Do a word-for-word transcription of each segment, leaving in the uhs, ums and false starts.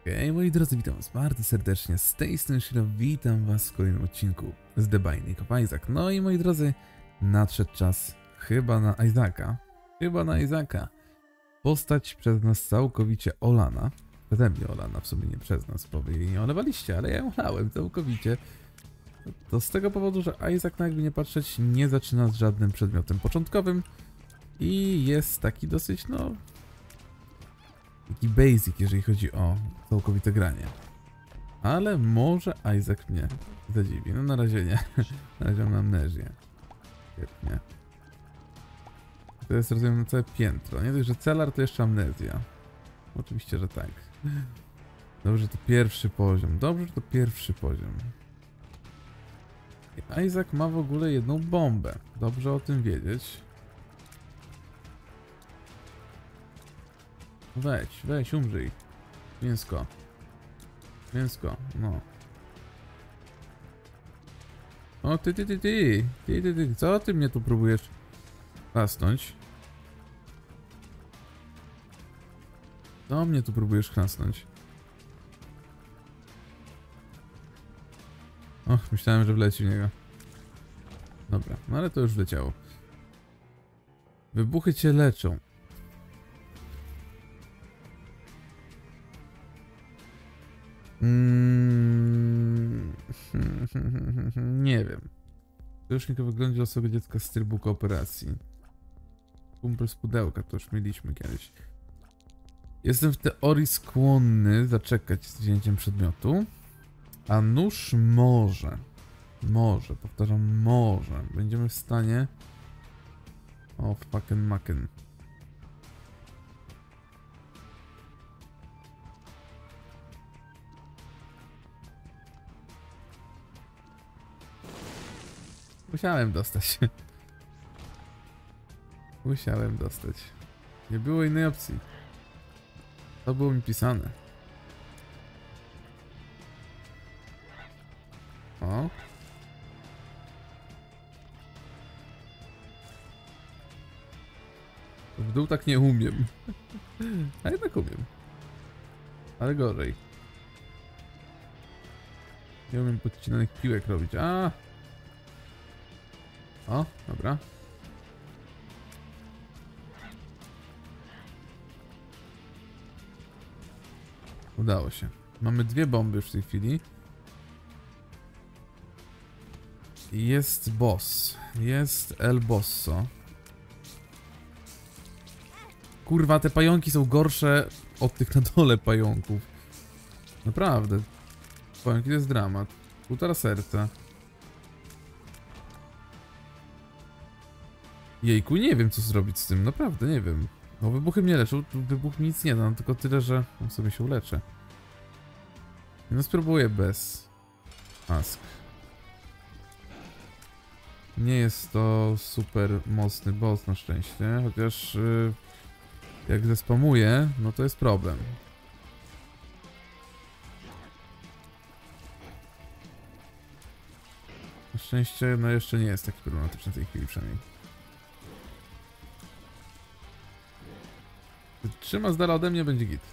Hej moi drodzy, witam was bardzo serdecznie, z tej strony Shiro, witam was w kolejnym odcinku z The Binding of Isaac. No i moi drodzy, nadszedł czas chyba na Isaaca, chyba na Isaaca. Postać przez nas całkowicie olana, przeze mnie olana, w sumie nie przez nas, bo wy jej nie olewaliście, ale ja ją olałem całkowicie. To z tego powodu, że Isaac, no jakby nie patrzeć, nie zaczyna z żadnym przedmiotem początkowym i jest taki dosyć, no... taki basic, jeżeli chodzi o całkowite granie. Ale może Isaac mnie zadziwi. No na razie nie. Na razie mam amnezję. Świetnie. To jest, rozumiem, na całe piętro. Nie dość, że celar, to jeszcze amnezja. Oczywiście, że tak. Dobrze, to pierwszy poziom. Dobrze, że to pierwszy poziom. I Isaac ma w ogóle jedną bombę. Dobrze o tym wiedzieć. Weź, weź, umrzyj. Mięsko. Mięsko, no. O, ty, ty, ty, ty. Ty, ty, ty. Co ty mnie tu próbujesz chlasnąć? Co mnie tu próbujesz chlasnąć? Och, myślałem, że wleci w niego. Dobra, no ale to już wleciało. Wybuchy cię leczą. Mm, nie wiem. Sojusznik o wyglądzie osoby dziecka z trybu kooperacji. Kumpel z pudełka, to już mieliśmy kiedyś. Jestem w teorii skłonny zaczekać z wzięciem przedmiotu. A nóż może. Może, powtarzam, może. Będziemy w stanie... O, fucking macken. Musiałem dostać. Musiałem dostać. Nie było innej opcji. To było mi pisane. O. W dół tak nie umiem. A jednak umiem. Ale gorzej. Nie umiem podcinanych piłek robić. A. O, dobra. Udało się. Mamy dwie bomby już w tej chwili. Jest boss. Jest El Bosso. Kurwa, te pająki są gorsze od tych na dole pająków. Naprawdę. Pająki to jest dramat. Półtora serca. Jejku, nie wiem co zrobić z tym, naprawdę nie wiem. No wybuchy mnie leczą, wybuch mi nic nie da, no, tylko tyle, że no, sobie się uleczę. No spróbuję bez mask. Nie jest to super mocny boss na szczęście, chociaż yy, jak zespamuję, no to jest problem. Na szczęście no jeszcze nie jest taki problematyczny w tej chwili przynajmniej. Trzyma z dala ode mnie, będzie git.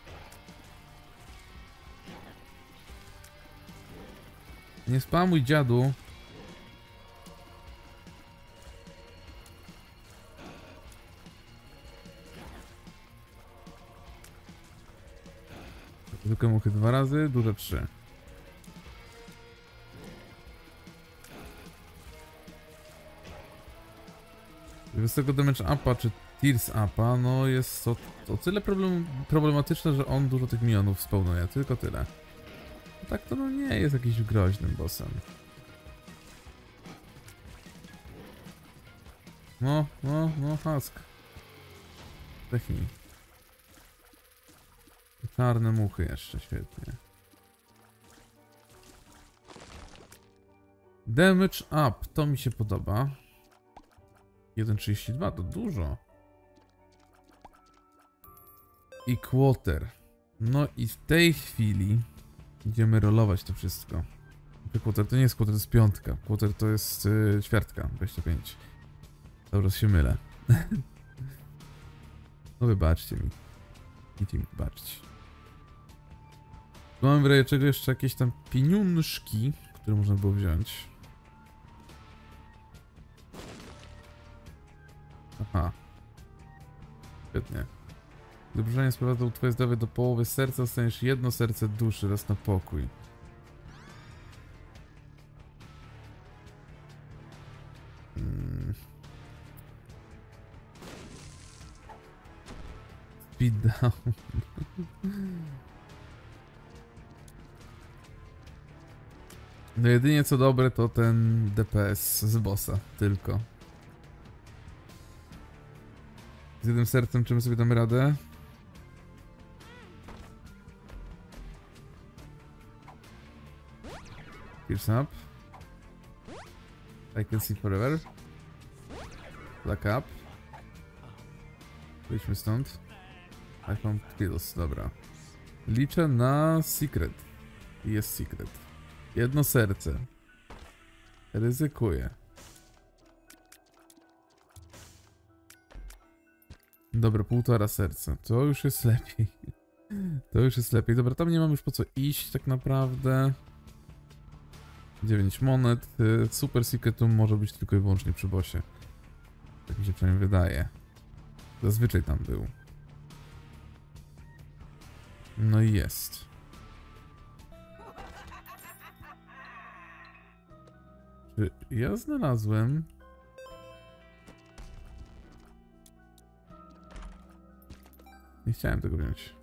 Nie spamuj, dziadu. Zwykłe muchy dwa razy, duże trzy. Wysokiego damage upa czy tears upa, no jest to o tyle problem, problematyczne, że on dużo tych minionów spełnuje, tylko tyle. A tak to no nie jest jakimś groźnym bossem. No, no, no, Husk. Technik. Czarne muchy jeszcze, świetnie. Damage up, to mi się podoba. jeden trzydzieści dwa to dużo. I quarter. No i w tej chwili idziemy rolować to wszystko. Quarter to nie jest quarter, to jest piątka. Quarter to jest yy, ćwiartka, dwadzieścia pięć. Dobrze się mylę. No wybaczcie mi. Idźcie mi wybaczyć. Mam w razie czego jeszcze jakieś tam pieniążki, które można było wziąć. Aha. Świetnie. Dobrze, sprowadzą twoje zdrowie do połowy serca, dostaniesz jedno serce duszy, raz na pokój. Hmm. Speed down. No jedynie co dobre to ten D P S z bossa, tylko. Z jednym sercem czym sobie damy radę? Pierce up. I can see forever. Black up. Wyjdźmy stąd. I found kills, dobra. Liczę na secret. Jest secret. Jedno serce. Ryzykuję. Dobra, półtora serca. To już jest lepiej. To już jest lepiej. Dobra, tam nie mam już po co iść tak naprawdę. dziewięć monet. Super secretum może być tylko i wyłącznie przy bossie. Tak mi się przynajmniej wydaje. Zazwyczaj tam był. No i jest. Czy ja znalazłem... Nie chciałem tego wziąć.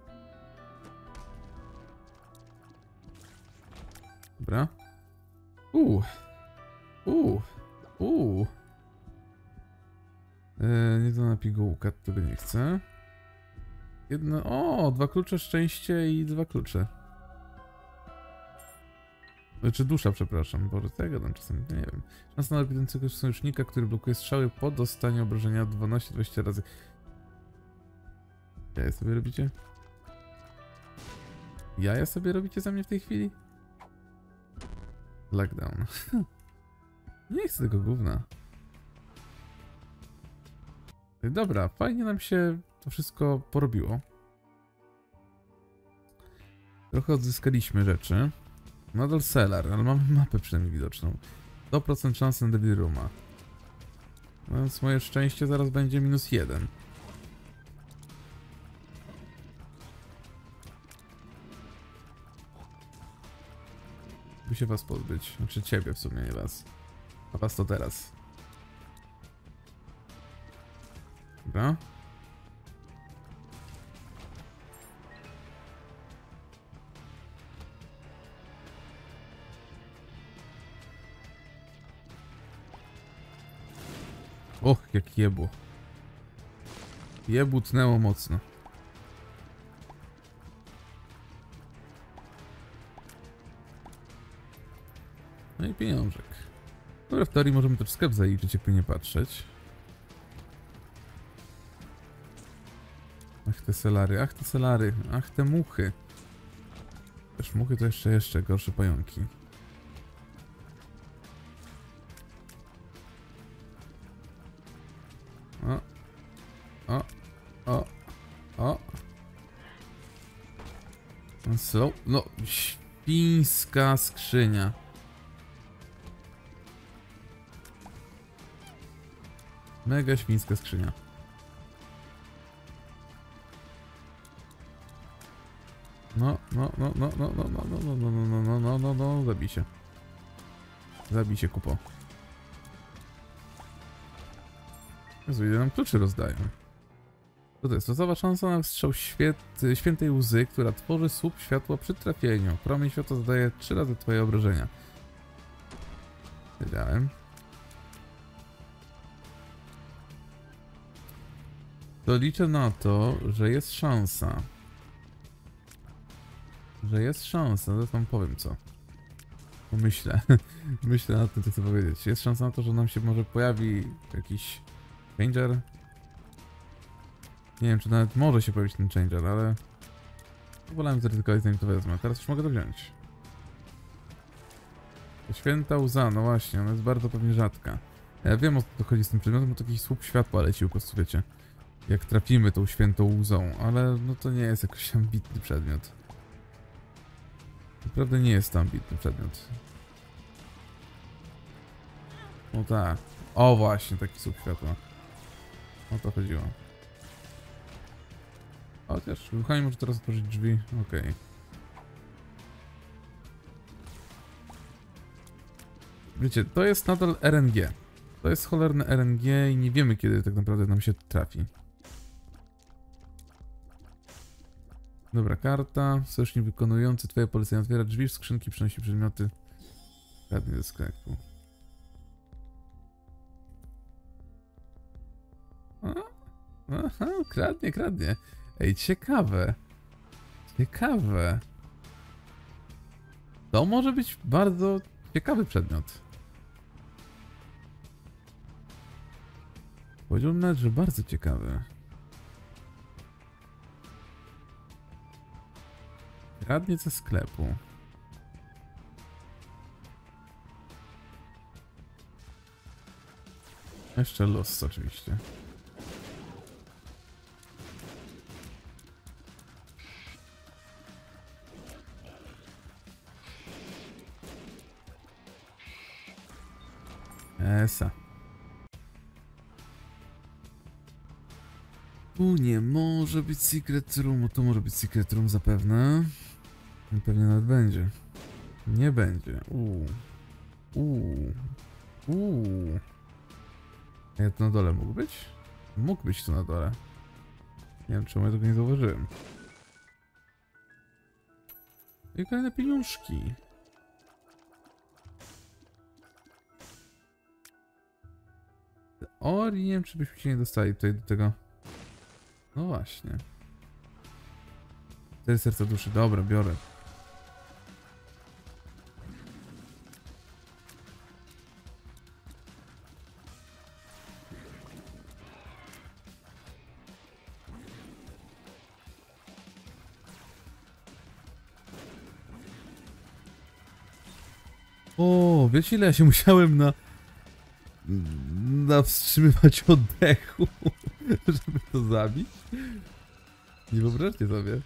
Dobra. Uuu. Uuu. Uuu. Eee, nie to na pigułka, tego nie chcę. Jedno... O, dwa klucze, szczęście i dwa klucze. Znaczy dusza, przepraszam. Boże, co ja gadam czasem? Nie wiem. Szansa na ewidentnego sojusznika, który blokuje strzały po dostaniu obrażenia dwanaście dwadzieścia razy. Jaja sobie robicie? Jaja sobie robicie za mnie w tej chwili? Lockdown. Nie chcę tego gówna. Dobra, fajnie nam się to wszystko porobiło. Trochę odzyskaliśmy rzeczy. Nadal cellar, ale mamy mapę przynajmniej widoczną. sto procent szansy na Devil Rooma. Więc moje szczęście zaraz będzie minus jeden. By się was pozbyć. Znaczy ciebie w sumie, nie was. A was to teraz. Dobra. Och, jak jebło. Jebu tnęło mocno. No i pieniążek. Dobra, w teorii możemy też sklep zaliczyć, jakby nie patrzeć. Ach te selary, ach te selary, ach te muchy. Też muchy to jeszcze, jeszcze gorsze pająki. O, o, o, o. Slow, no, świńska skrzynia. Mega świńska skrzynia. No, no, no, no, no, no, no, no, no, no, no, no, no, no, zabij się. Zabij się, kupo. Jezu, ile nam kluczy rozdają. Co to jest? To cała szansa na strzał świet, świętej łzy, która tworzy słup światła przy trafieniu. Promień światła zadaje trzy razy twoje obrażenia. Wiedziałem. To liczę na to, że jest szansa. Że jest szansa, zaraz wam powiem co. Myślę. Myślę na tym, co chcę powiedzieć. Jest szansa na to, że nam się może pojawi jakiś changer. Nie wiem, czy nawet może się pojawić ten changer, ale... Wolałem zaryzykować, zanim to wezmę. Teraz już mogę to wziąć. Święta łza, no właśnie, ona jest bardzo pewnie rzadka. Ja wiem, o co chodzi z tym przedmiotem, bo taki słup światła leci po prostu, wiecie. Jak trafimy tą świętą łzą, ale no to nie jest jakoś ambitny przedmiot. Naprawdę nie jest to ambitny przedmiot. No tak. O właśnie, taki słup światła. O to chodziło. Chociaż wychanie może teraz otworzyć drzwi. Okej. Okay. Wiecie, to jest nadal R N G. To jest cholerne R N G i nie wiemy, kiedy tak naprawdę nam się trafi. Dobra, karta. Sojusznik wykonujący twoje polecenia otwiera drzwi, w skrzynki przynosi przedmioty. Kradnie ze sklepu. Aha, kradnie, kradnie. Ej, ciekawe. Ciekawe. To może być bardzo ciekawy przedmiot. Powiedziałbym nawet, że bardzo ciekawy. Kradnie ze sklepu. Jeszcze los oczywiście. Esa. Tu nie może być secret room, tu może być secret room zapewne. I pewnie nawet będzie. Nie będzie. Uuu. Uuu. Uuu. Ja tu na dole mógł być? Mógł być tu na dole. Nie wiem, czemu ja tego nie zauważyłem. I kolejne pieniążki. O, nie wiem, czy byśmy się nie dostali tutaj do tego. No właśnie. Cztery serca duszy. Dobra, biorę. O, wiecie ile ja się musiałem na... na wstrzymywać oddechu, żeby to zabić? Nie wyobraźcie sobie.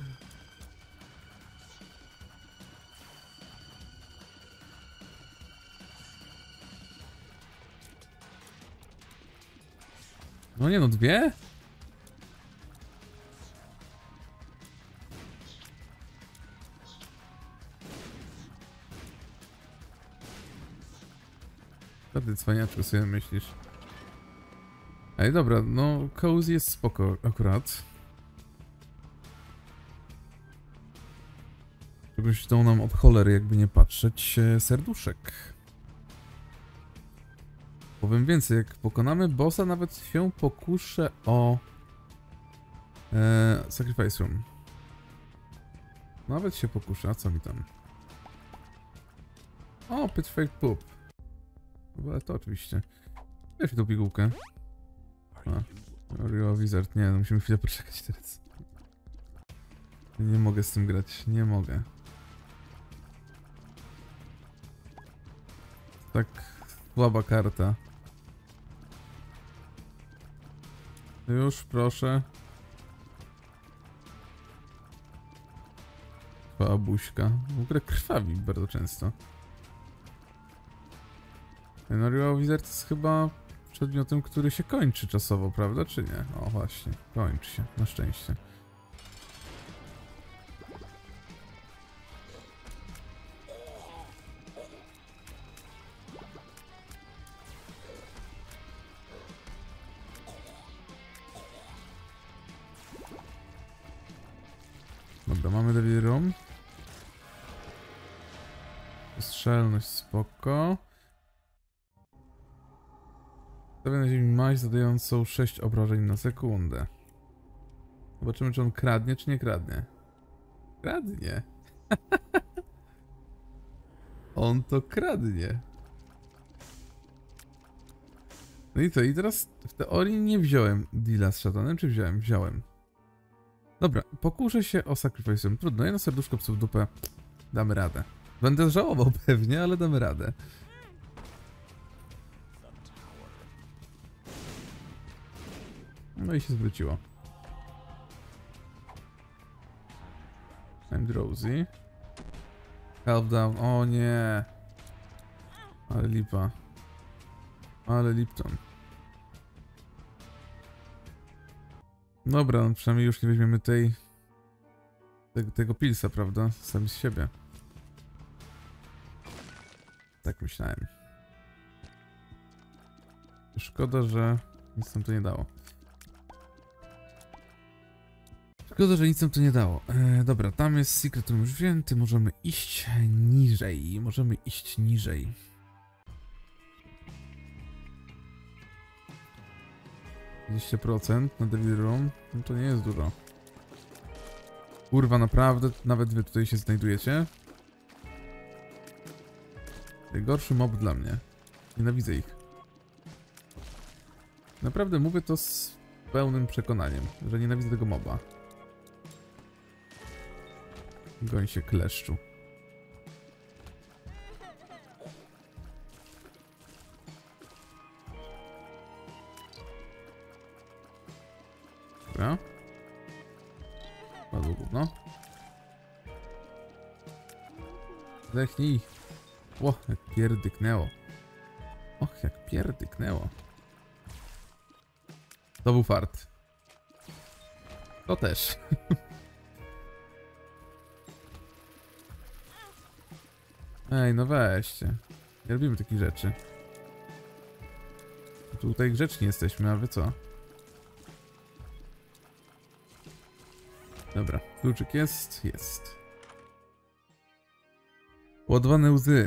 No nie no, dwie? Co ty, cwaniaczku, sobie myślisz? Ej, dobra, no Cozy jest spoko akurat. Czegoś to nam od cholery, jakby nie patrzeć, serduszek. Powiem więcej, jak pokonamy bossa, nawet się pokuszę o e, Sacrifice Room. Nawet się pokuszę, a co mi tam? O, Pitchfake Poop. Ale to oczywiście. Weź mi tą pigułkę. Rio Wizard, nie, no musimy chwilę poczekać teraz. Nie mogę z tym grać, nie mogę. Tak słaba karta. Już, proszę. Słaba buźka. W ogóle krwawi bardzo często. No, Rio Wizard jest chyba przedmiotem, który się kończy czasowo, prawda, czy nie? O, właśnie, kończy się, na szczęście. Dobra, mamy Devil Room. Strzelność spoko. Stawia na ziemi maść zadającą sześć obrażeń na sekundę. Zobaczymy, czy on kradnie, czy nie kradnie. Kradnie. On to kradnie. No i co? I teraz w teorii nie wziąłem deala z szatanem, czy wziąłem? Wziąłem. Dobra, pokuszę się o sacrifice. Trudno, jedno serduszko psu w dupę. Damy radę. Będę żałował pewnie, ale damy radę. No i się zwróciło. I'm drowsy. Half down, o nie. Ale lipa. Ale Lipton. Dobra, no przynajmniej już nie weźmiemy tej... Tego, tego pilsa, prawda? Sami z siebie. Tak myślałem. Szkoda, że nic nam to nie dało. Szkoda, że nic nam to nie dało. E, dobra, tam jest secret room już wzięty. Możemy iść niżej. Możemy iść niżej. dwadzieścia procent na Devil Room. No to nie jest dużo. Kurwa, naprawdę? Nawet wy tutaj się znajdujecie? Najgorszy mob dla mnie. Nienawidzę ich. Naprawdę mówię to z pełnym przekonaniem, że nienawidzę tego moba. Goń się kleszczu. Dobra. Padło gówno. Zdechnij. O, jak pierdyknęło. Och, jak pierdyknęło. To był fart. To też. Ej, no weźcie. Nie robimy takich rzeczy. Tutaj grzeczni jesteśmy, a wy co? Dobra, kluczyk jest, jest. Ładowane łzy.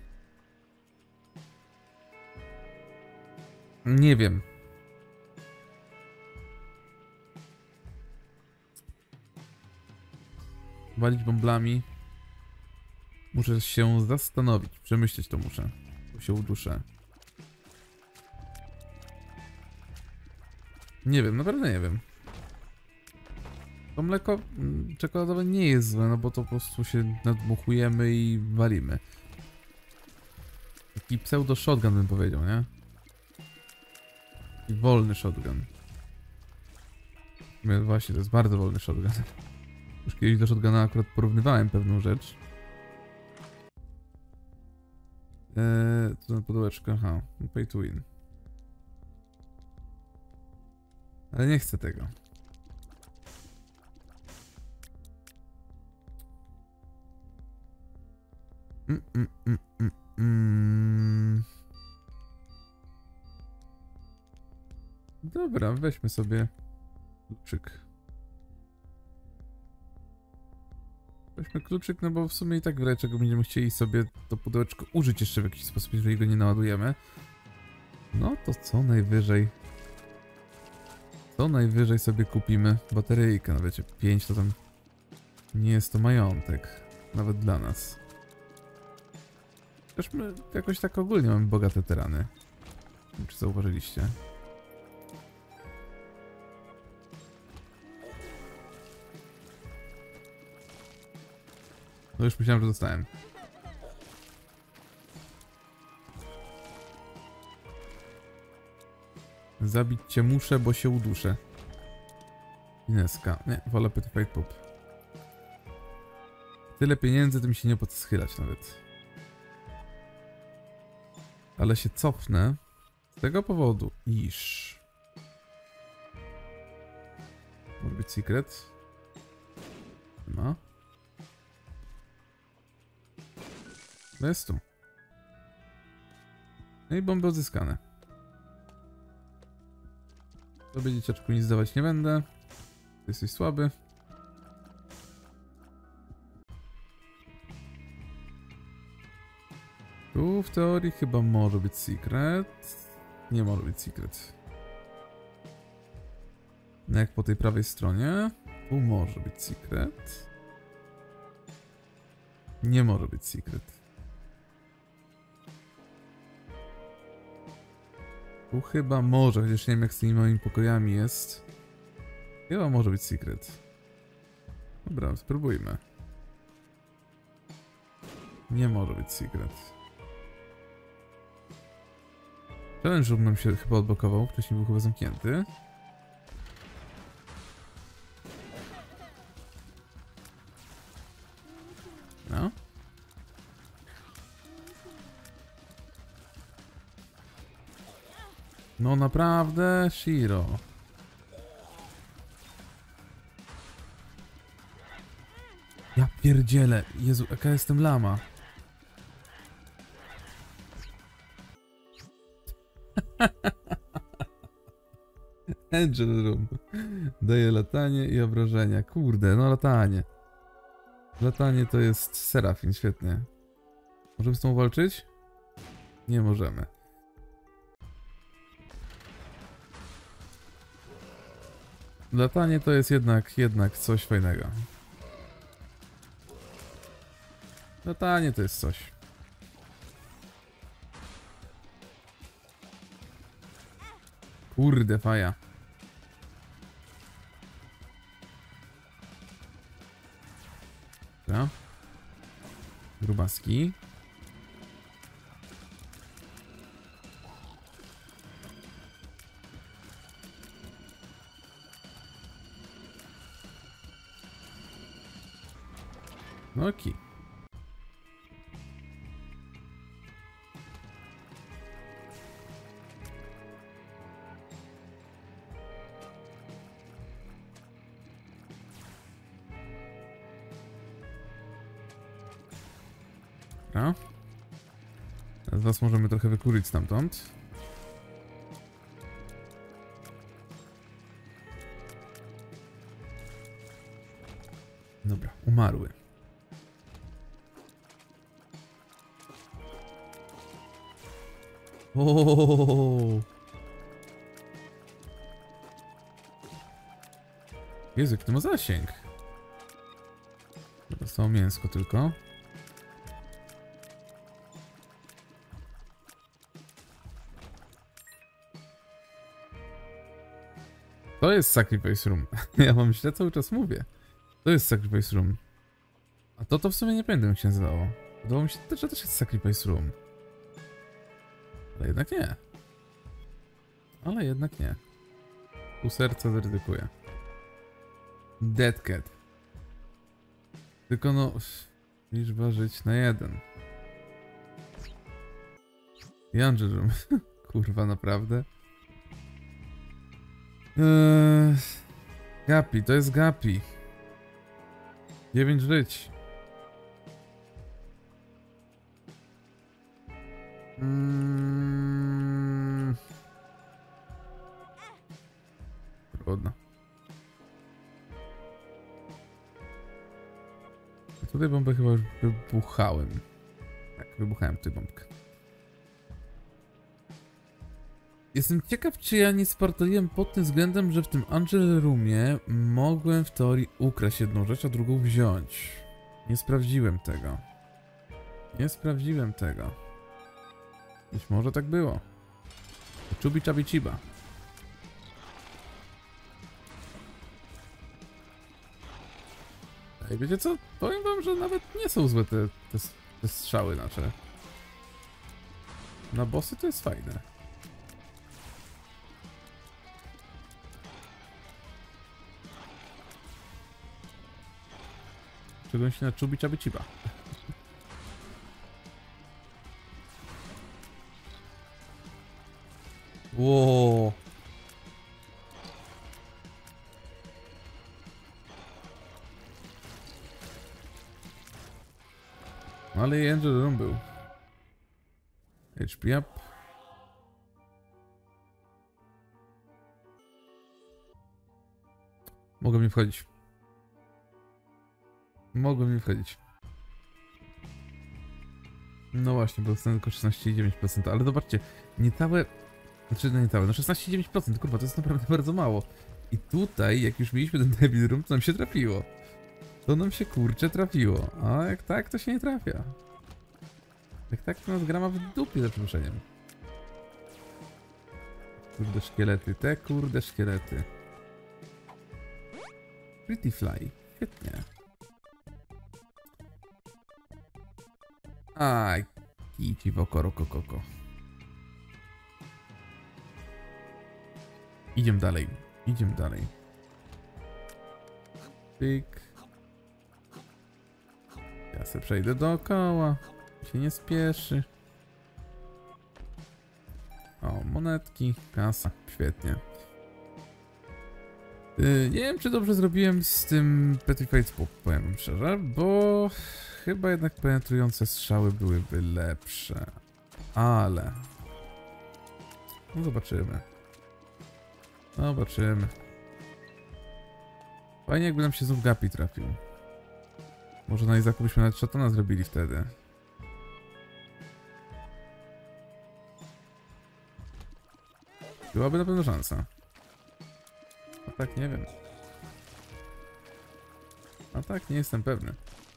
Nie wiem. Walić bąblami. Muszę się zastanowić, przemyśleć to muszę. Bo się uduszę. Nie wiem, naprawdę nie wiem. To mleko czekoladowe nie jest złe, no bo to po prostu się nadmuchujemy i walimy. Taki pseudo shotgun bym powiedział, nie? Taki wolny shotgun. Właśnie, to jest bardzo wolny shotgun. Już kiedyś do shotguna akurat porównywałem pewną rzecz. Eee, tu na pudełeczkę, aha, pay to win. Ale nie chcę tego. Mm, mm, mm, mm, mm. Dobra, weźmy sobie kluczyk. Weźmy kluczyk, no bo w sumie i tak w razie czego będziemy chcieli sobie to pudełeczko użyć jeszcze w jakiś sposób, jeżeli go nie naładujemy. No to co najwyżej... Co najwyżej sobie kupimy bateryjkę, no wiecie, pięć to tam nie jest to majątek, nawet dla nas. Też my jakoś tak ogólnie mamy bogate terany. Nie wiem, czy zauważyliście? No już myślałem, że dostałem. Zabić cię muszę, bo się uduszę. Ineska. Nie, wolę Petit Fight Pop. Tyle pieniędzy, to mi się nie opłaca schylać nawet. Ale się cofnę z tego powodu, iż... Może być secret? No. No jest tu. No i bomby odzyskane. Tobie, dzieciaczku, nic zdawać nie będę. Ty jesteś słaby. Tu w teorii chyba może być secret. Nie może być secret. No jak po tej prawej stronie. Tu może być secret. Nie może być secret. Tu chyba może, chociaż nie wiem jak z tymi moimi pokojami jest. Chyba może być secret. Dobra, spróbujmy. Nie może być secret. Challenge room nam się chyba odblokował, wcześniej był chyba zamknięty. No. No naprawdę, Shiro. Ja pierdzielę. Jezu, jaka jestem lama. Angel Room. Daje latanie i obrażenia. Kurde, no latanie. Latanie to jest Serafin, świetnie. Możemy z tą walczyć? Nie możemy. Latanie to jest jednak, jednak coś fajnego. Latanie to jest coś. Kurde, faja. Dobra. Grubaski. No okej. Dobra. Teraz was możemy trochę wykurzyć stamtąd. Dobra, umarły. Ooo. Jezu, jaki to ma zasięg. Zostało mięsko tylko. To jest Sacrifice Room. Ja wam źle cały czas mówię. To jest Sacrifice Room. A to to w sumie nie pamiętam jak się nazywało. Wydawało mi się, że też jest Sacrifice Room. Ale jednak nie. Ale jednak nie. Pół serca zaryzykuję. Dead Cat. Tylko no... Liczba żyć na jeden. I Angel Room. Kurwa, naprawdę. Eee, Gapi, to jest Gapi. dziewięć żyć. Mm. Trudno. Tutaj bombę chyba już wybuchałem. Tak, wybuchałem tę bombkę. Jestem ciekaw, czy ja nie spartoliłem pod tym względem, że w tym Angel Roomie mogłem w teorii ukraść jedną rzecz, a drugą wziąć. Nie sprawdziłem tego. Nie sprawdziłem tego. Być może tak było. Czubi czabi ciba. Ej, wiecie co? Powiem wam, że nawet nie są złe te, te, te strzały nasze. Na bossy to jest fajne. Czego się na czubi czabi ciba. Ło. Ale i Angel Room był. H P up. Mogą mi wchodzić. Mogą mi wchodzić. No właśnie, bo dostanę tylko szesnaście przecinek dziewięć procent, ale zobaczcie, niecałe... Znaczy, no niecałe, no szesnaście przecinek dziewięć procent, kurwa, to jest naprawdę bardzo mało. I tutaj, jak już mieliśmy ten Devil Room, to nam się trafiło. To nam się, kurczę, trafiło. A jak tak, to się nie trafia. Jak tak, to nas grama w dupie, za przeproszeniem. Kurde szkielety, te kurde szkielety. Pretty Fly, świetnie. Aj, kici w oko, roko, koko. Idziemy dalej, idziemy dalej. Pyk. Ja sobie przejdę dookoła. Się nie spieszy. O, monetki, kasa, świetnie. Yy, nie wiem, czy dobrze zrobiłem z tym Petrified Spook, powiem wam szczerze, bo chyba jednak penetrujące strzały byłyby lepsze. Ale... No zobaczymy. Zobaczymy. Fajnie, jakby nam się znów Gapi trafił. Może na Izaku byśmy nawet szatana zrobili wtedy. Byłaby na pewno szansa. A tak nie wiem. A tak nie jestem pewny.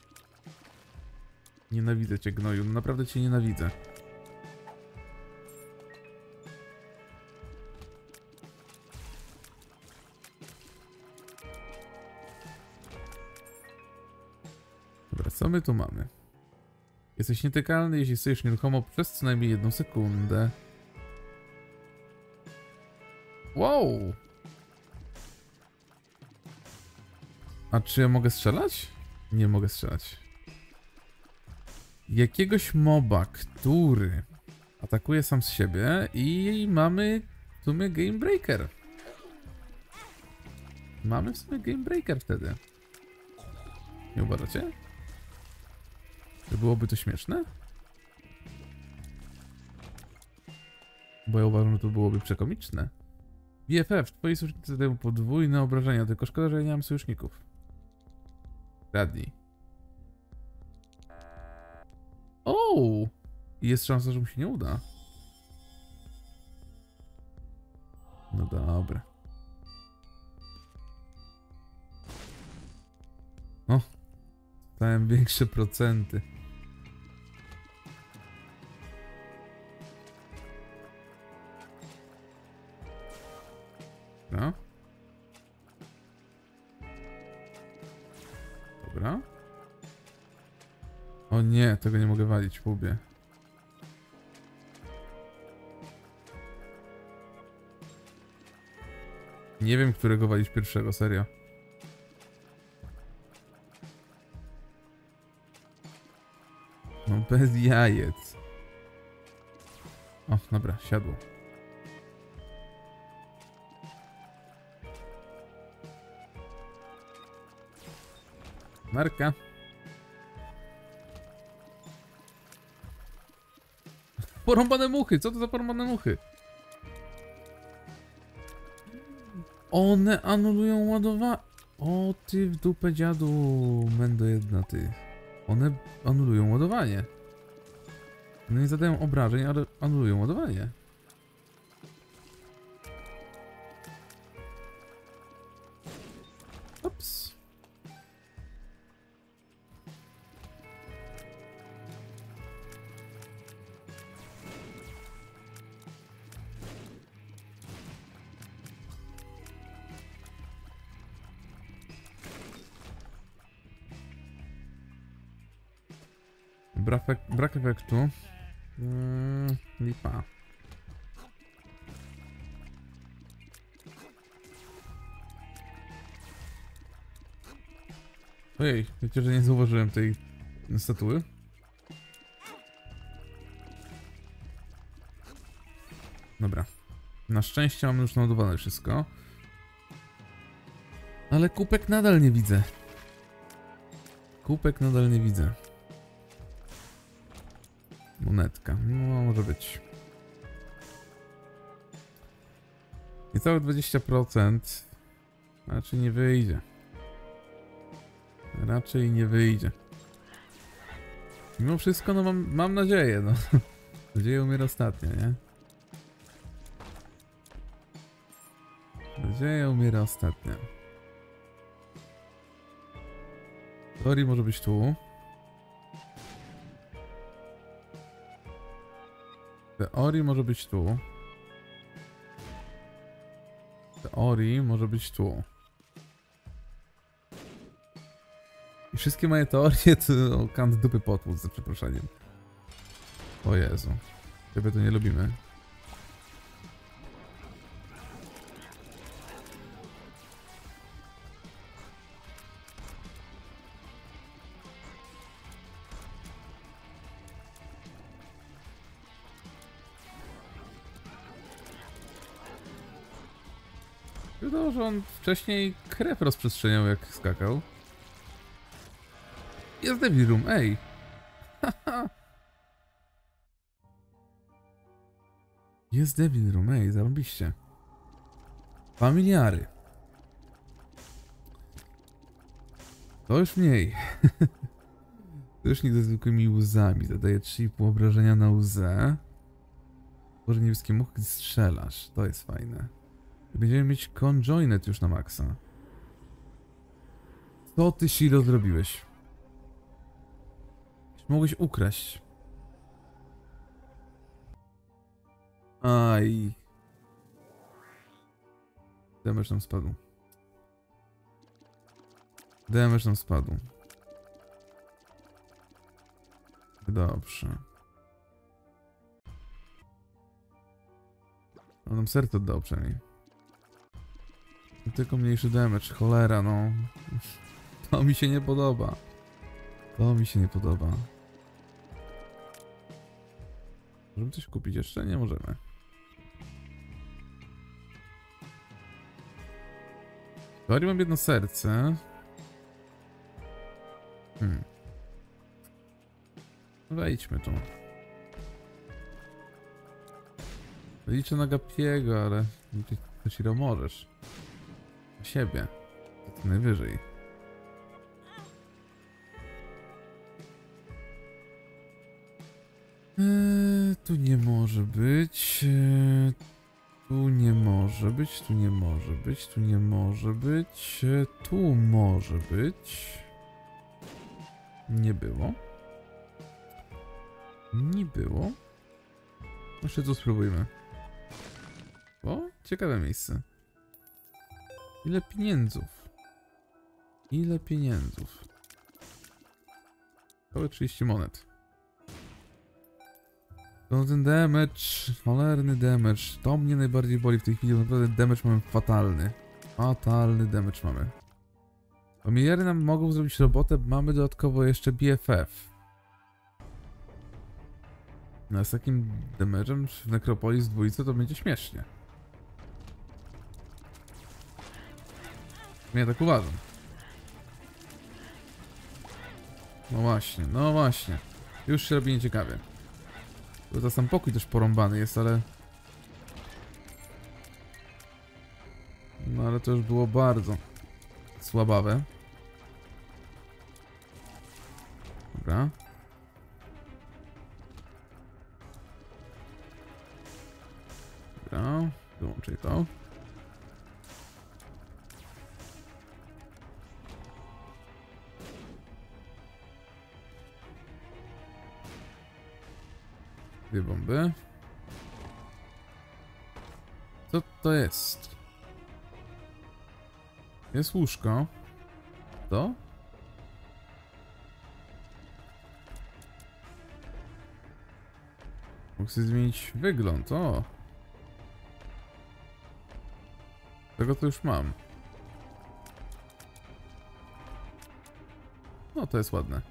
Nienawidzę cię, gnoju. No naprawdę cię nienawidzę. Dobra, co my tu mamy? Jesteś nietykalny, jeśli stoisz nieruchomo przez co najmniej jedną sekundę. Wow! A czy ja mogę strzelać? Nie mogę strzelać. Jakiegoś moba, który atakuje sam z siebie i mamy w sumie Game Breaker. Mamy w sumie Game Breaker wtedy. Nie uważacie? Czy byłoby to śmieszne? Bo ja uważam, że to byłoby przekomiczne. B F F, twoi sojusznicy zadają podwójne obrażenia, tylko szkoda, że ja nie mam sojuszników. Radni. O! Jest szansa, że mu się nie uda. No dobra. O! Dałem większe procenty. No. Dobra. O nie, tego nie mogę walić w łbie. Nie wiem, którego walić pierwszego, serio. No bez jajec. O, dobra, siadło. Marka. Porąbane muchy, co to za porąbane muchy? One anulują ładowanie. O ty w dupę dziadu, mendo jedna ty. One anulują ładowanie. One nie zadają obrażeń, ale anulują ładowanie. Ups. Brak, brak efektu. Hmm, lipa. Ojej, wiecie, że nie zauważyłem tej statuły? Dobra. Na szczęście mamy już naładowane wszystko. Ale kubek nadal nie widzę. Kubek nadal nie widzę. Monetka. No, może być. Niecałe dwadzieścia procent. Raczej nie wyjdzie. Raczej nie wyjdzie. Mimo wszystko, no mam, mam nadzieję, no. Nadzieja umiera ostatnia, nie? Nadzieja umiera ostatnia. Tori może być tu. Teorii może być tu. Teorii może być tu. I wszystkie moje teorie to kant dupy potłuc, za przeproszeniem. O Jezu. Ciebie to nie lubimy. wydawało, że on wcześniej krew rozprzestrzeniał jak skakał. Jest Devil Room, ej! Haha! Jest Devil Room, ej, zarobiście. Familiary. To już mniej. Rysznik ze zwykłymi łzami. Zadaje trzy i pół obrażenia na łzę. Boże, niebieskie muchy, gdy strzelasz. To jest fajne. Będziemy mieć conjoined już na maksa. Co ty, Shiro, zrobiłeś? Mogłeś ukraść. Aj. Damage nam spadł. Damage nam spadł. Dobrze. On nam serce oddał przynajmniej. Tylko mniejszy damage, cholera no. To mi się nie podoba. To mi się nie podoba. Możemy coś kupić jeszcze? Nie możemy. W teorii mam jedno serce. Hmm. Wejdźmy tu. Liczę na Gapiego, ale Shiro możesz. Na siebie. To najwyżej. Eee, tu nie może być. Eee, tu nie może być. Tu nie może być. Tu nie może być. Eee, tu może być. Nie było. Nie było. Jeszcze tu spróbujmy. O, ciekawe miejsce. Ile pieniędzów? Ile pieniędzów? Około trzydzieści monet. To ten damage, cholerny damage. To mnie najbardziej boli w tej chwili. Naprawdę damage mamy fatalny. Fatalny damage mamy. Familiary nam mogą zrobić robotę. Mamy dodatkowo jeszcze B F F. No z takim damage'em w Necropolis dwójce to będzie śmiesznie. Ja tak uważam. No właśnie, no właśnie. Już się robi nieciekawie. Bo to sam pokój też porąbany jest, ale... No ale to już było bardzo słabawe. Dobra. Dobra, wyłączę to. Dwie bomby. Co to jest? Jest łóżko. To? Mógł sobie zmienić wygląd, o! Tego to już mam. No to jest ładne.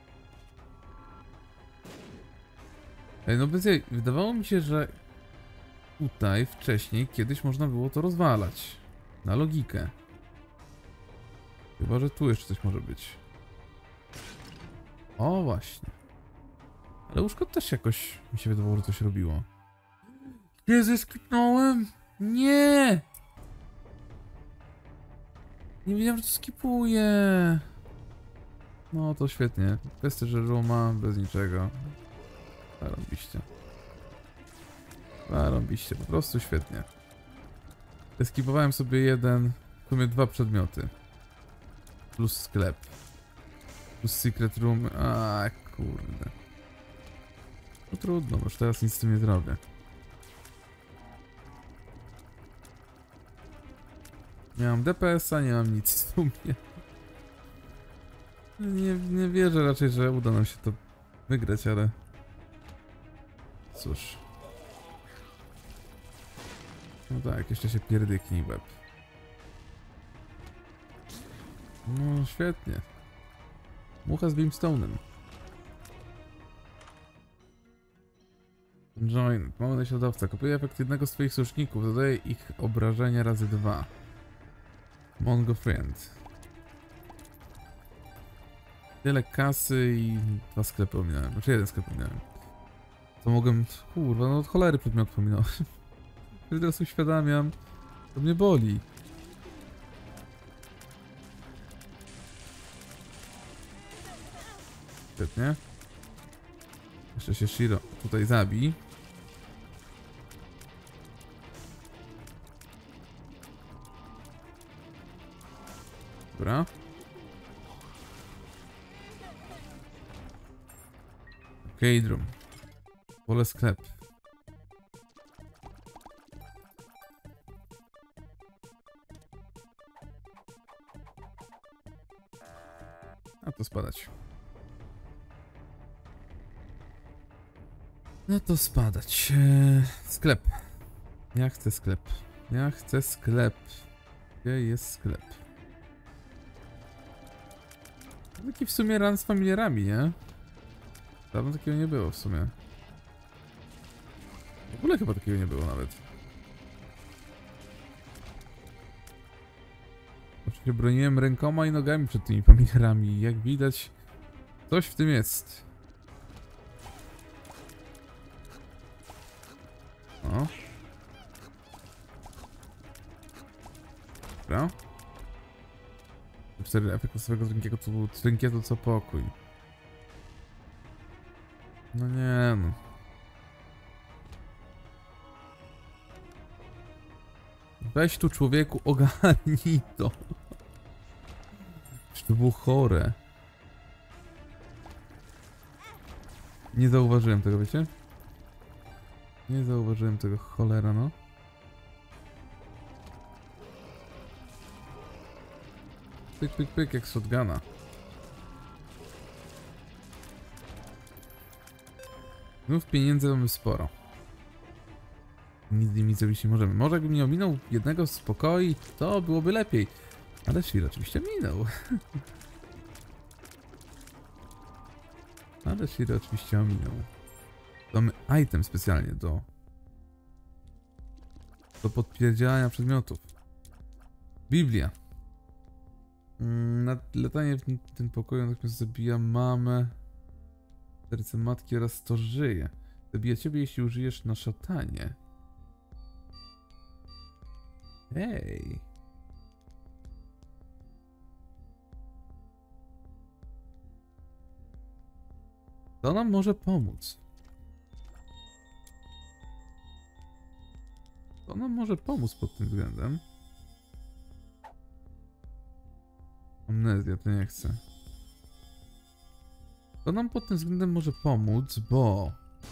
Ej, no bez jej, wydawało mi się, że tutaj wcześniej kiedyś można było to rozwalać. Na logikę. Chyba, że tu jeszcze coś może być. O, właśnie. Ale łóżko też jakoś mi się wydawało, że coś robiło. Nie zeskipnąłem? Nie! Nie wiedziałem, że to skipuje. No to świetnie. Bez Ruma, bez niczego. Zarąbiście. Zarąbiście, po prostu świetnie. Skipowałem sobie jeden, w sumie dwa przedmioty. Plus sklep. Plus secret room. A kurde. No trudno, bo już teraz nic z tym nie zrobię. Nie mam D P S-a, nie mam nic w sumie. Nie, nie wierzę raczej, że uda nam się to wygrać, ale... Cóż. No tak, jeszcze się pierdyknij łeb. No świetnie. Mucha z Beamstone'em. Join. Mamy naśladowca. Kupuje efekt jednego z twoich sojuszników. Zadaje ich obrażenia razy dwa. Mongo Friend. Tyle kasy i dwa sklepy ominąłem. Znaczy jeden sklep ominąłem. To mogłem... Kurwa, no od cholery przedmiot pominąłem. Kiedy teraz uświadamiam, to mnie boli. Świetnie. Jeszcze się Shiro tutaj zabij. Dobra. Kejdrum. Pole sklep. A to spadać. No to spadać. Eee, sklep. Ja chcę sklep. Ja chcę sklep. Gdzie jest sklep? Taki w sumie run z familiarami, nie? Dawno takiego nie było w sumie. W ogóle chyba takiego nie było nawet. Oczywiście broniłem rękoma i nogami przed tymi familiarami. Jak widać, coś w tym jest. O. Dobra. cztery efekt swojego trynkietu, trynkietu co pokój. No nie no. Weź tu człowieku, ogarnij to. Czy to było chore? Nie zauważyłem tego, wiecie? Nie zauważyłem tego, cholera no. Pyk, pyk, pyk, jak shotguna. Znów pieniędzy mamy sporo. Nic z nimi zrobić nie możemy. Może jakbym nie ominął jednego z pokoi, to byłoby lepiej. Ale Shiro oczywiście minął. Ale Shiro oczywiście ominął. Mamy item specjalnie do... do podpierdzielania przedmiotów. Biblia. Na latanie w tym pokoju natomiast zabija mamę, serce matki oraz to żyje. Zabija ciebie, jeśli użyjesz na szatanie. Hej. To nam może pomóc. To nam może pomóc pod tym względem. Amnezja, to nie chcę. To nam pod tym względem może pomóc, bo...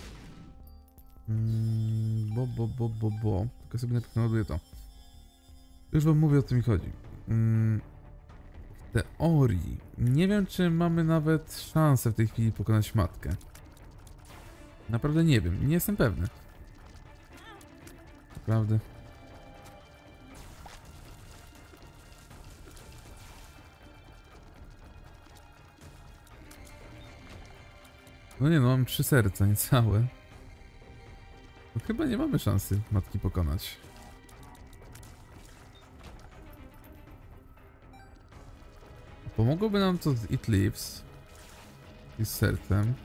Mm, bo, bo, bo, bo, bo... Tylko sobie najpierw naładuję to. Już wam mówię, o co mi chodzi. Mm, w teorii... Nie wiem, czy mamy nawet szansę w tej chwili pokonać matkę. Naprawdę nie wiem, nie jestem pewny. Naprawdę. No nie no, mam trzy serca, niecałe. No chyba nie mamy szansy matki pokonać. Pomogłoby nam to z It Lives. I z sercem.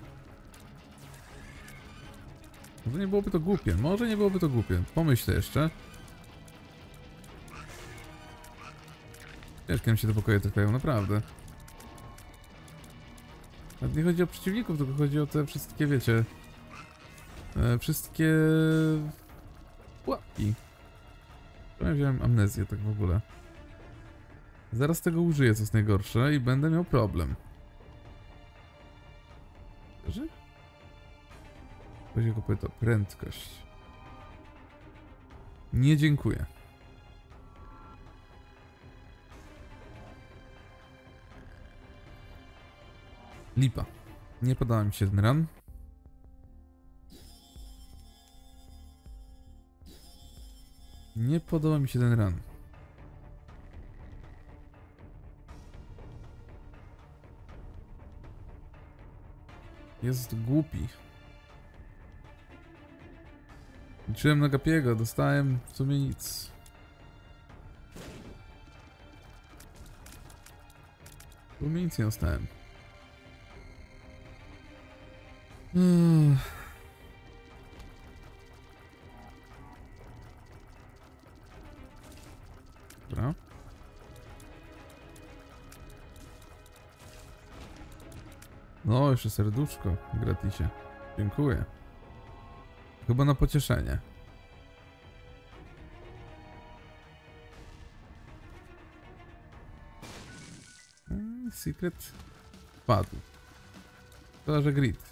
Może nie byłoby to głupie, może nie byłoby to głupie. Pomyślę jeszcze. Ciężko mi się te pokoje trafiają, naprawdę. Nawet nie chodzi o przeciwników, tylko chodzi o te wszystkie, wiecie... E, wszystkie... pułapki. Ja wziąłem amnezję, tak w ogóle. Zaraz tego użyję, co jest najgorsze, i będę miał problem. Że? Chodzi o to prędkość. Nie dziękuję. Lipa. Nie podoba mi się ten run. Nie podoba mi się ten run. Jest głupi. Liczyłem na Gapiego, dostałem w sumie nic. Tu mi nic nie dostałem. Uff. Dobra. No, jeszcze serduszko w gratisie. Dziękuję. Chyba na pocieszenie. Hmm, secret padł. Szkoda, że grid.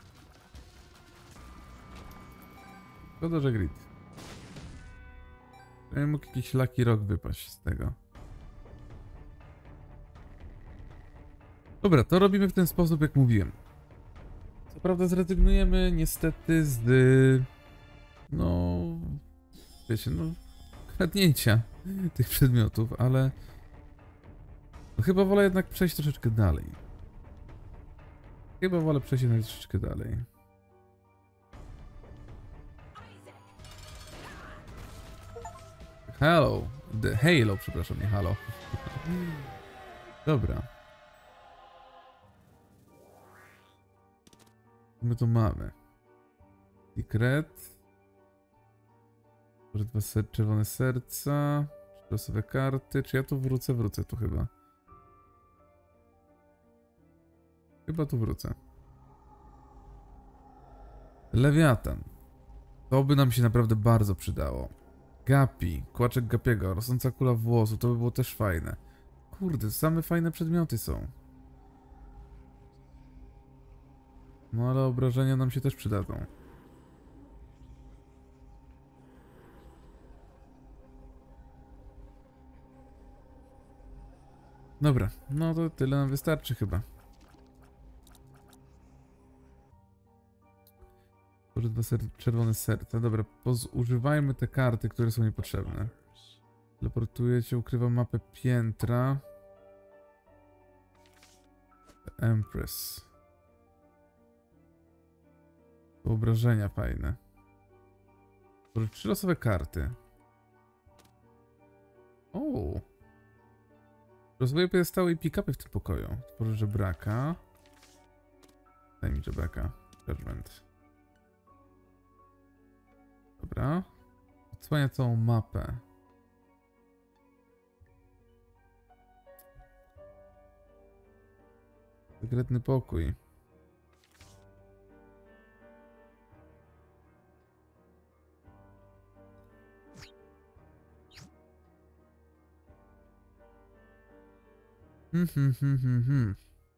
Szkoda, że grid. Ja mógł jakiś Lucky Rock wypaść z tego. Dobra, to robimy w ten sposób, jak mówiłem. Co prawda zrezygnujemy niestety z... No... Wiecie, no... kradnięcia tych przedmiotów, ale... No, chyba wolę jednak przejść troszeczkę dalej. Chyba wolę przejść jednak troszeczkę dalej. Halo. The Halo, przepraszam, nie Halo. Dobra. My tu mamy. Secret. Może dwa ser czerwone serca. Czy losowe karty. Czy ja tu wrócę? Wrócę tu chyba. Chyba tu wrócę. Lewiatan. To by nam się naprawdę bardzo przydało. Gapi. Kłaczek Gapiego. Rosnąca kula włosu. To by było też fajne. Kurde, same fajne przedmioty są. No ale obrażenia nam się też przydadzą. Dobra, no to tyle nam wystarczy chyba. Może dwa ser czerwone serca. Dobra, pozużywajmy te karty, które są niepotrzebne. Teleportuję cię, ukrywam mapę piętra. Empress. Wyobrażenia fajne. Może trzy losowe karty. O. Rozwoję piedestały i pick-upy w tym pokoju. Tworzę żebraka. Daj mi żebraka. Judgment. Dobra. Odsłania całą mapę. Sekretny pokój. Hmm, hmm, hmm, hmm, hmm.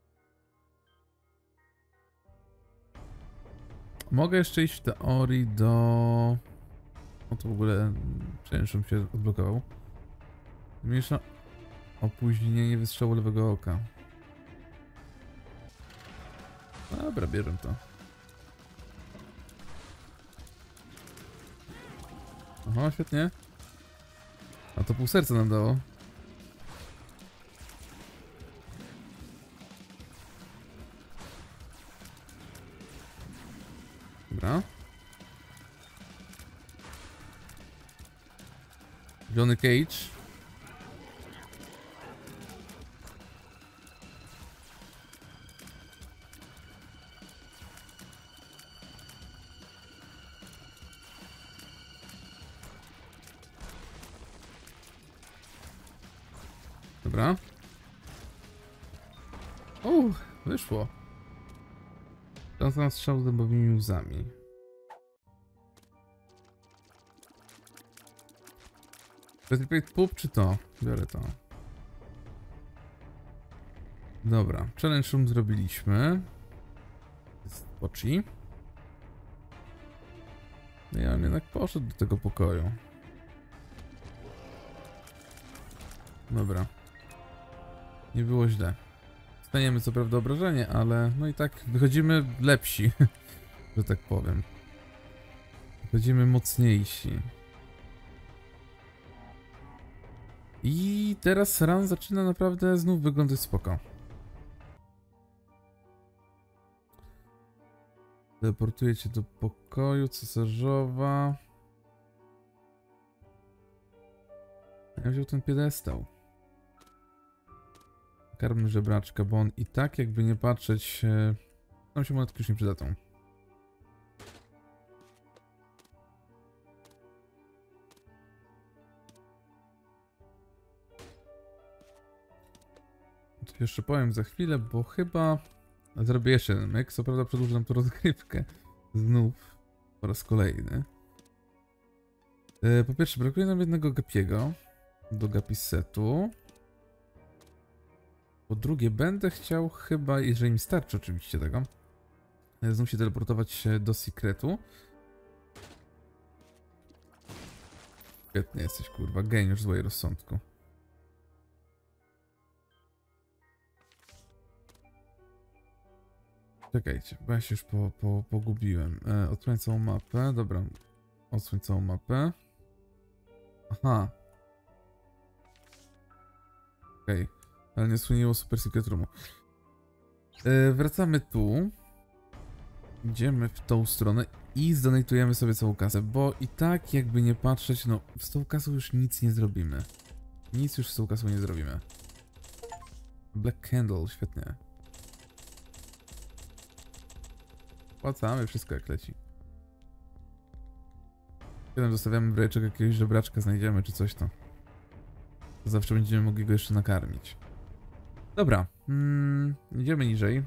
Mogę jeszcze iść w teorii do... O, to w ogóle przejęczym się odblokował. Zmniejsza opóźnienie wystrzału lewego oka. Dobra, bierzemy to. Aha, świetnie. A to pół serca nam dało. Dobra. Johnny Cage. Dobra. Uuu, wyszło. Szansa na strzał z dębowymi łzami. Breastplate pup czy to? Biorę to. Dobra, challenge room zrobiliśmy. Jest poci. Ja bym jednak poszedł do tego pokoju. Dobra. Nie było źle. Staniemy co prawda obrażenie, ale no i tak wychodzimy lepsi, że tak powiem. Wychodzimy mocniejsi. I teraz run zaczyna naprawdę znów wyglądać spoko. Teleportuję cię do pokoju cesarzowa. Ja wziął ten piedestał. nakarmy żebraczka, bo on i tak jakby nie patrzeć... E, nam się monetki już nie przydadzą. To jeszcze powiem za chwilę, bo chyba zrobię jeszcze jeden myk. Co prawda przedłużę nam to rozgrywkę. Znów. Po raz kolejny. E, po pierwsze, brakuje nam jednego gapiego. Do gapisetu. Po drugie, będę chciał chyba, jeżeli mi starczy oczywiście tego, znów się teleportować się do sekretu. Świetnie jesteś, kurwa. Geniusz złej rozsądku. Czekajcie, bo ja się już po, po, pogubiłem. E, odsłoń całą mapę. Dobra. Odsłoń całą mapę. Aha. Okej. Okay. Ale nie słoniło Super Secret Roomu. E, wracamy tu. Idziemy w tą stronę i zdonatujemy sobie całą kasę, bo i tak jakby nie patrzeć, no z tą kasą już nic nie zrobimy. Nic już z tą kasą nie zrobimy. Black Candle, świetnie. Płacamy wszystko jak leci. Potem zostawiamy w razie czego jakiegoś żebraczka znajdziemy czy coś to. To zawsze będziemy mogli go jeszcze nakarmić. Dobra, mm, idziemy niżej.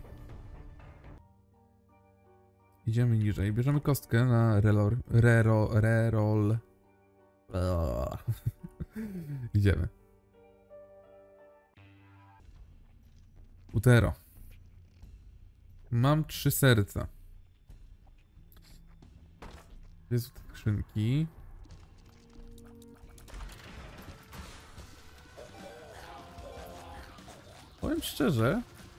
Idziemy niżej. Bierzemy kostkę na reroll. Reroll. Reroll. Idziemy. Utero. Mam trzy serca. Jest tu skrzynki. Powiem szczerze,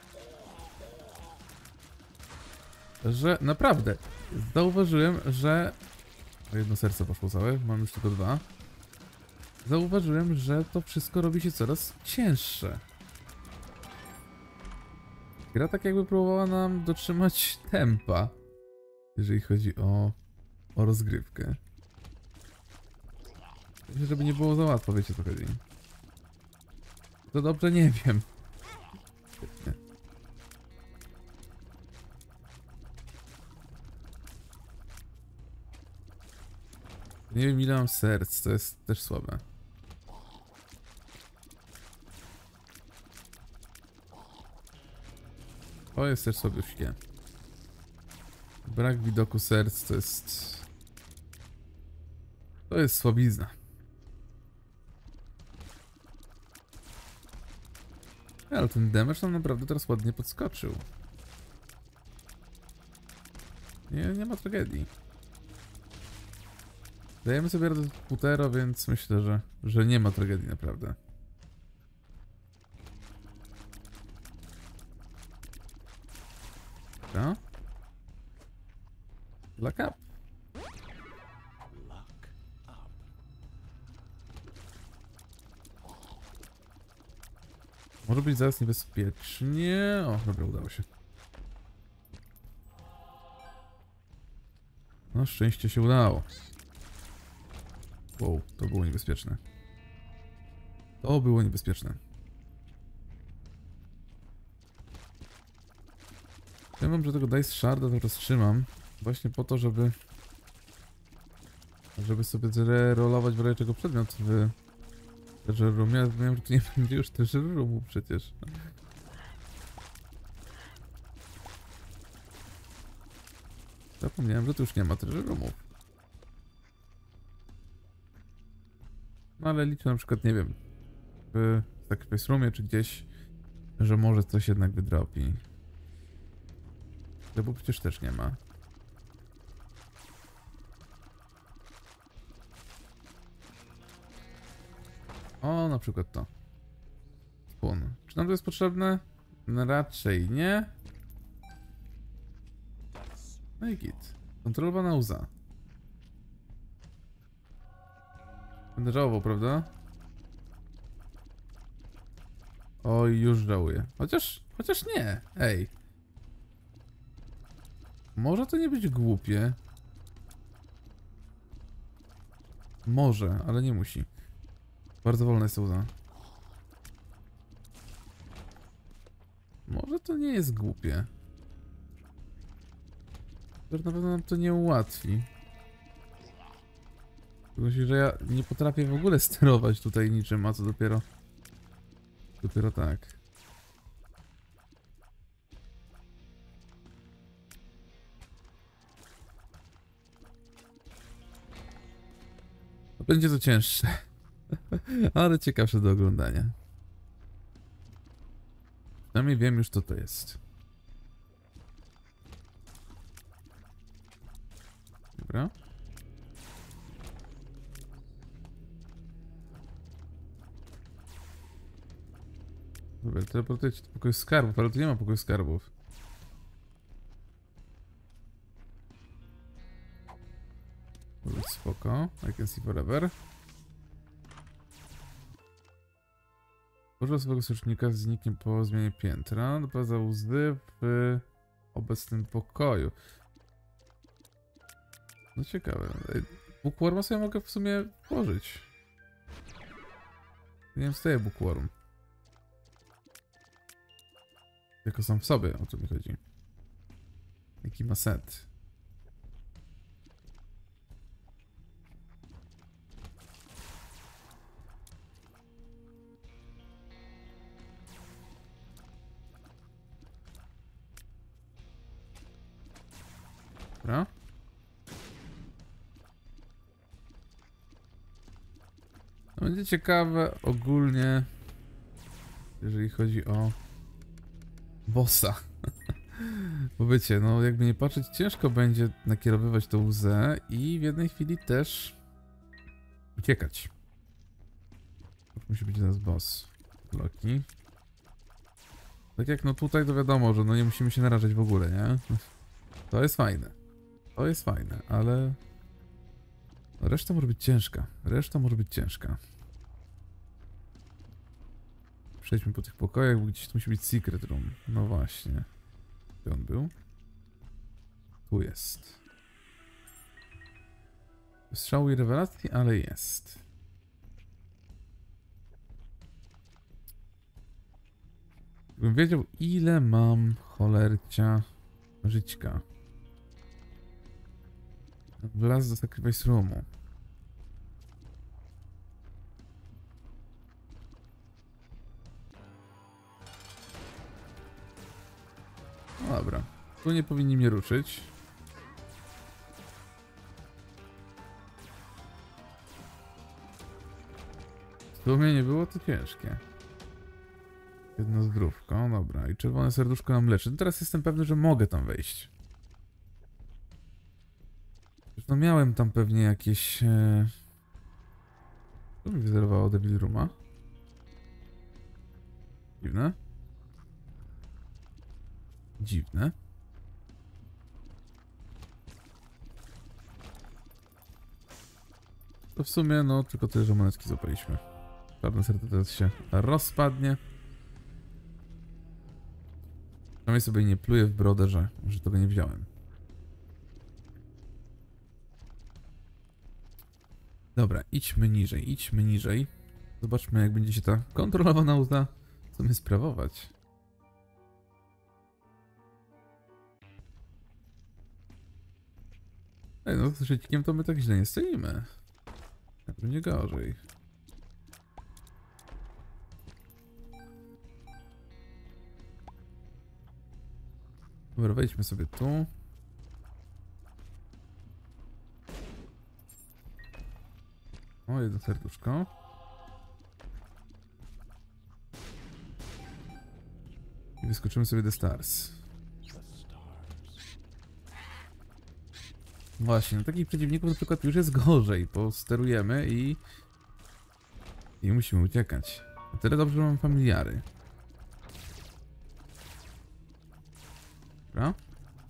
że naprawdę zauważyłem, że... O, jedno serce poszło całe, mam już tylko dwa. Zauważyłem, że to wszystko robi się coraz cięższe. Gra tak jakby próbowała nam dotrzymać tempa, jeżeli chodzi o, o rozgrywkę. Żeby nie było za łatwo, wiecie co chodzi. To dobrze, nie wiem. Świetnie. Nie wiem ile mam serc, to jest też słabe. To jest też słabiuśkie. Brak widoku serc to jest... To jest słabizna. Ale ten damage nam naprawdę teraz ładnie podskoczył. Nie, nie ma tragedii. Dajemy sobie radę putero, więc myślę, że, że nie ma tragedii naprawdę. Dobra. Luck up. Może być zaraz niebezpiecznie. O, dobra, udało się. No, szczęście się udało. Wow, to było niebezpieczne. To było niebezpieczne. Ja mam, że tego Dice Sharda to roztrzymam. Właśnie po to, żeby... Żeby sobie zrerolować w razie czego przedmiot w... Treasure Room. Ja wiem, że tu nie będzie już Treasure Roomu przecież. Zapomniałem, że tu już nie ma Treasure Roomów. No ale liczę na przykład, nie wiem, w Sacrifice Roomie czy gdzieś, że może coś jednak wydropi. Bo przecież też nie ma. O, na przykład to. Spoon. Czy nam to jest potrzebne? No raczej nie. No i git. Kontrolowana łza. Będę żałował, prawda? Oj, już żałuję. Chociaż, chociaż nie. Ej. Może to nie być głupie. Może, ale nie musi. Bardzo wolna jest łza. to nie jest głupie. To na pewno nam to nie ułatwi. Myślę, że ja nie potrafię w ogóle sterować tutaj niczym, a co dopiero... Dopiero tak. To będzie to cięższe. Ale ciekawsze do oglądania. Przynajmniej wiem już, co to jest. Dobra. Dobra, teleportuję cię do pokoju skarbów, ale tu nie ma pokoju skarbów. Dobra, spoko. I can see forever. Pożar swojego sojusznika zniknie po zmianie piętra. Doprowadza łzy w obecnym pokoju. No ciekawe. Bookworma sobie mogę w sumie włożyć. Nie wiem, staje bookworm. Tylko sam w sobie, o co mi chodzi. Jaki ma set. Dobra. No będzie ciekawe ogólnie, jeżeli chodzi o bossa. Bo wiecie, no jakby nie patrzeć, ciężko będzie nakierowywać tą łzę i w jednej chwili też uciekać. Musi być teraz boss. Loki. Tak jak no tutaj to wiadomo, że no nie musimy się narażać w ogóle, nie? To jest fajne. To jest fajne, ale... Reszta może być ciężka. Reszta może być ciężka. Przejdźmy po tych pokojach, bo gdzieś tu musi być secret room. No właśnie. Gdzie on był? Tu jest. Strzału i rewelacji, ale jest. Gdybym wiedział, ile mam cholercia żyćka. Wlazł do sacrifice roomu. No dobra. Tu nie powinni mnie ruszyć. Tu mnie nie było, to ciężkie. Jedno zdrówko, dobra. I czerwone serduszko nam leczy. No teraz jestem pewny, że mogę tam wejść. No miałem tam pewnie jakieś... E... Co mi wyzerowało Devil Rooma? Dziwne. Dziwne. To w sumie, no, tylko tyle, że monetki złapaliśmy. Czarne serce teraz się rozpadnie. Przynajmniej sobie nie pluję w brodę, że, że tego nie wziąłem. Dobra, idźmy niżej, idźmy niżej. Zobaczmy, jak będzie się ta kontrolowana łza w sumie sprawować. Ej, no z życikiem to my tak źle nie stoimy. Będzie gorzej. Dobra, wejdźmy sobie tu. O, jedno serduszko. I wyskoczymy sobie do Stars. Właśnie, no takich przeciwników na przykład już jest gorzej, bo sterujemy i... I musimy uciekać. O tyle dobrze, że mam familiary. Dobra.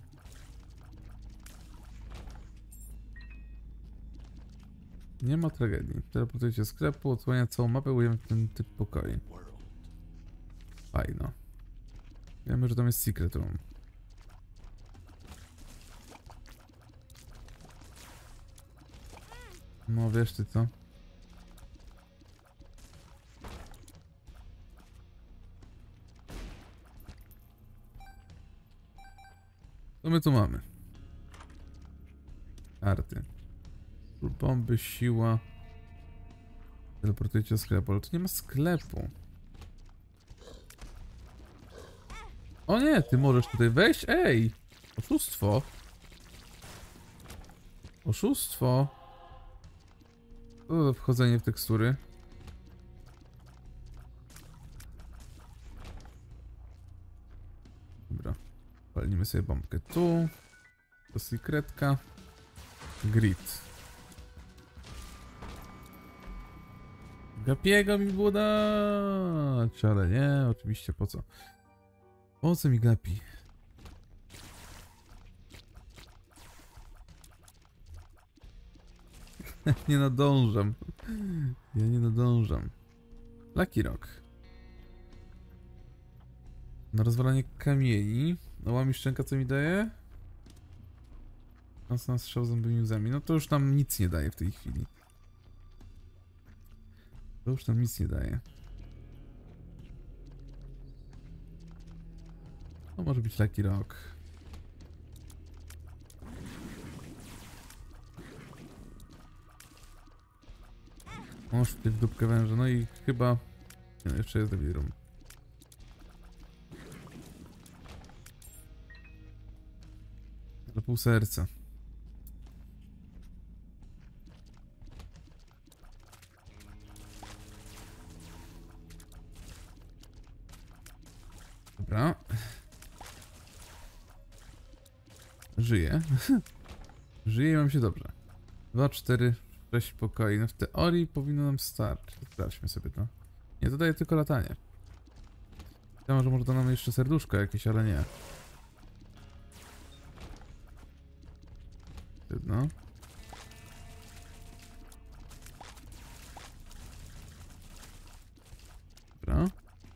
Nie ma tragedii. Teleportuje się do sklepu, odsłania całą mapę, ujemy ten typ pokoi. Fajno. Wiemy, że tam jest secret room. No wiesz ty co? Co my tu mamy? Karty. Bomby, siła. Teleportujecie do sklepu, ale tu nie ma sklepu. O nie, ty możesz tutaj wejść? Ej! Oszustwo. Oszustwo. Co za wchodzenie w tekstury? Dobra. Palimy sobie bombkę tu. To sekretka. Grid. Gapiego mi było dać, ale nie, oczywiście po co? Po co mi gapi? Nie nadążam. Ja nie nadążam. Lucky Rock. Na rozwalanie kamieni. No łami szczęka co mi daje? Szansa na strzał zębymi łzami. No to już nam nic nie daje w tej chwili. To już nam nic nie daje. To może być Lucky Rock. Możesz tutaj w dupkę węża. No i chyba... Nie, no jeszcze jest Devil Room. Do pół serca. Dobra. Żyję. Żyję i mam się dobrze. dwa, cztery, sześć pokoi. No w teorii powinno nam starczyć. Sprawdźmy sobie to. Nie, to daje tylko latanie. Myślałem, że może to nam jeszcze serduszko jakieś, ale nie. Trudno. Dobra.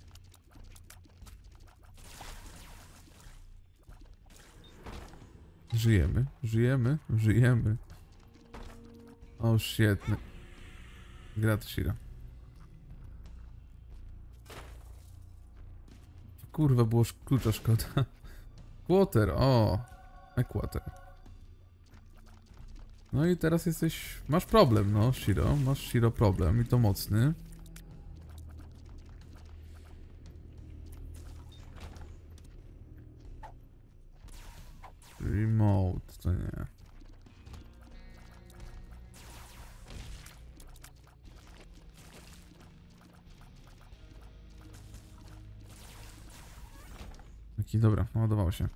Żyjemy, żyjemy, żyjemy. O, świetny. Grat Shira. Kurwa, było klucza szkoda. Quarter, o. Equator. No i teraz jesteś... Masz problem, no, Shiro. Masz, Shiro, problem i to mocny. Remote, to nie. Taki, dobra, naładowało się.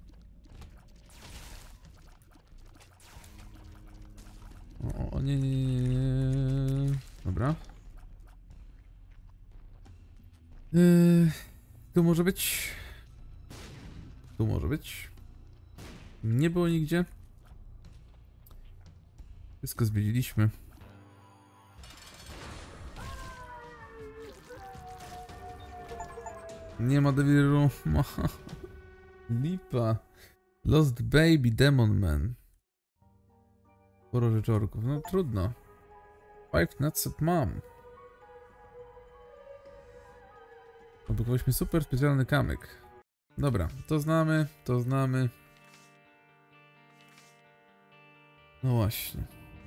O, o nie, nie, nie, nie. Dobra. Yy, tu może być. Tu może być. Nie było nigdzie. Wszystko zwiedziliśmy. Nie ma Devil Room. Lipa. Lost Baby Demon Man. Sporo rzeczorków. No trudno. Five Nuts at Mom. Odblokowaliśmy super specjalny kamyk. Dobra, to znamy, to znamy. No właśnie.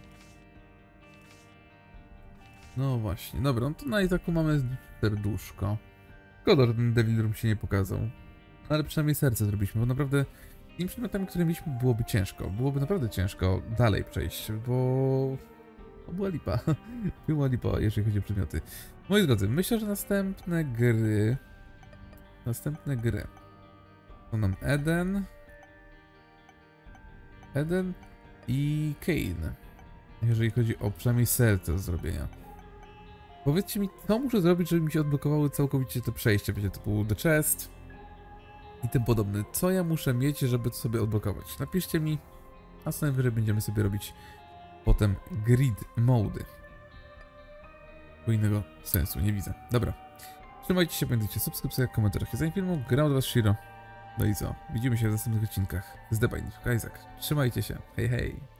No właśnie. Dobra, no to na i taku mamy serduszko. Szkoda, że ten Devil Room się nie pokazał. Ale przynajmniej serce zrobiliśmy, bo naprawdę tymi przedmiotami, które mieliśmy, byłoby ciężko. Byłoby naprawdę ciężko dalej przejść, bo... bo była lipa. Była lipa, jeżeli chodzi o przedmioty. Moi drodzy, myślę, że następne gry... Następne gry... To nam Eden... Eden i Kane. Jeżeli chodzi o przynajmniej serce do zrobienia. Powiedzcie mi, co muszę zrobić, żeby mi się odblokowały całkowicie te przejście, wiecie, typu The Chest i tym podobne. Co ja muszę mieć, żeby to sobie odblokować? Napiszcie mi, a co najwyżej będziemy sobie robić potem grid mody. Bo innego sensu nie widzę. Dobra. Trzymajcie się, pamiętajcie, subskrypcja, komentarze. Za filmu grał do was Shiro. No i co? Widzimy się w następnych odcinkach z The Binding of Isaac. Trzymajcie się. Hej, hej.